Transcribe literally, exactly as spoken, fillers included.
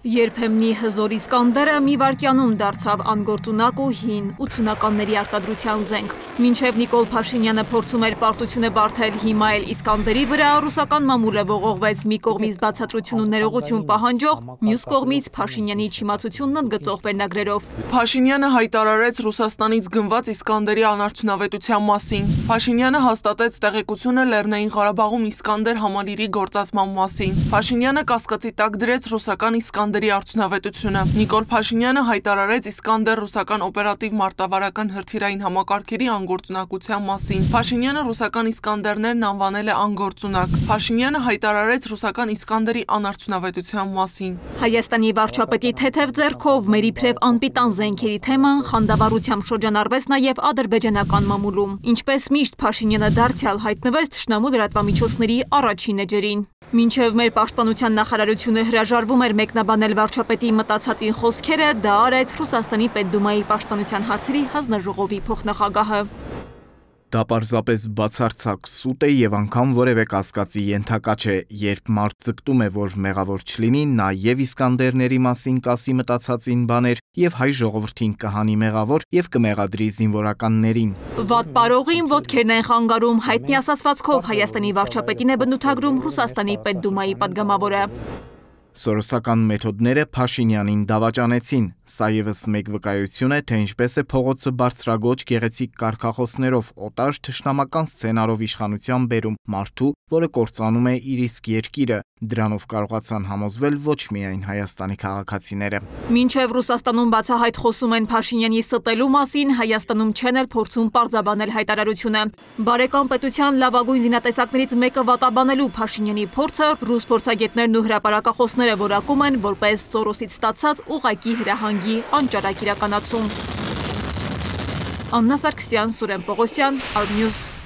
Երբեմնի հզոր Իսկանդերը մի վայրկյանում դարձավ անգործունակ ու հին ութսունականների արտադրության զենք։ Մինչև Նիկոլ Փաշինյանը փորձում էր պարտությունը բարթել հիմա էլ Իսկանդերի վրա, ռուսական մամուլը ողողվեց մի կողմից բացատրություն ու ներողություն պահանջող, մյուս կողմից Փաշինյանի չիմացությունն ընդգծող վերնագրերով։ Փաշինյանը հայտարարեց Ռուսաստանից գնված Իսկանդերի անարդյունավետության մասին։ Փաշինյանը հաստատեց տեղեկությունը Լեռնային Ղարաբաղում Իսկանդեր համալիրի գործածման մասին։ Փաշինյանը կասկածի տակ դրեց ռուսական Իսկանդերի արդյունավետությունը։ Նիկոլ Փաշինյանը հայտարարեց Իսկանդեր ռուսական օպերատիվ մարտավարական հրթիռային համակարգերի անգործունակության մասին։ Փաշինյանը ռուսական Իսկանդերներն անվանել է անգործունակ։ Փաշինյանը հայտարարեց ռուսական Իսկանդերի անարդյունավետության մասին։ Հայաստանի վարչապետի թեթև ձեռքով մեր իբրև անպիտան զենքերի թեման խանդավառությամբ շրջանառվեց նաև ադրբեջանական մամուլում։ Ինչպես միշտ Փաշինյանը դարձյալ հայտնվեց թշնամու լրատվամիջոցների առաջին էջերին։ Մինչև մեր պաշտպանության նախարարությունը հրաժարվում էր մեկնաբանել վարչապետի մտածածին խոսքերը, դա արեց Ռուսաստանի Պետդումայի պաշտպանության հարցերի հանձնաժողովի փոխնախագահը։ Դա պարզապես բացարձակ սուտ է եւ անգամ որևէ կասկածի ենթակա չէ, երբ մարդ ձգտում է, որ մեղավոր չլինի, նա եւ Իսկանդերների մասին կասի մտածածին բաներ, եւ հայ ժողովրդին կհանի մեղավոր եւ կմեղադրի զինվորականներին։ Վատ պարողին ոտքերն են խանգարում, հայտնի ասացվածքով Հայաստանի վարչապետին է բնութագրում Ռուսաստանի Պետդումայի падգամավորը։ Սորոսական մեթոդները Փաշինյանին դավաճանեցին։ Սա ևս մեկ վկայություն է, թե ինչպես է փողոցը բարձրագոչ գեղեցիկ կարգախոսներով օտար թշնամական սցենարով իշխանության բերում մարդու, որը կործանում է իր իսկ երկիրը։ Դրանով կարողացան համոզվել ոչ միայն Հայաստանի քաղաքացիները։ Մինչև Ռուսաստանում բացահայտ խոսում են Փաշինյանի ստելու մասին, Հայաստանում չեն էլ փորձում պարզաբանել հայտարարությունը։ Բարեկամ պետության լավագույն զինատեսակներից մեկը վատաբանելու Փաշինյանի փորձը ռուս փորձագետներն ու հրապարակախոսները որակում են որպես Սորոսից ստացած ուղղակի հրահանգի անճարակ իրականացում։ Աննա Սարգսյան, Սուրեն Պողոսյան, Արնյուզ։